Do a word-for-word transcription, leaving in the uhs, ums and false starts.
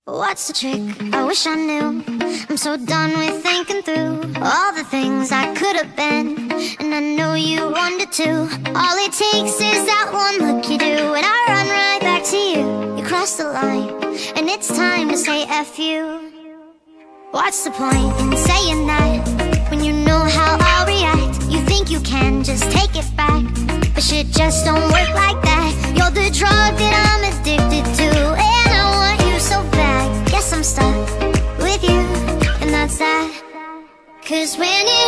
What's the trick? I wish I knew. I'm so done with thinking through all the things I could have been, and I know you wanted to. All it takes is that one look you do, and I run right back to you. You cross the line, and it's time to say F you. What's the point in saying that when you know how I'll react? You think you can just take it back, but shit just don't work like that. You're the drug that I'm addicted to, and I want you so bad. Guess I'm stuck with you, and that's that. 'Cause when it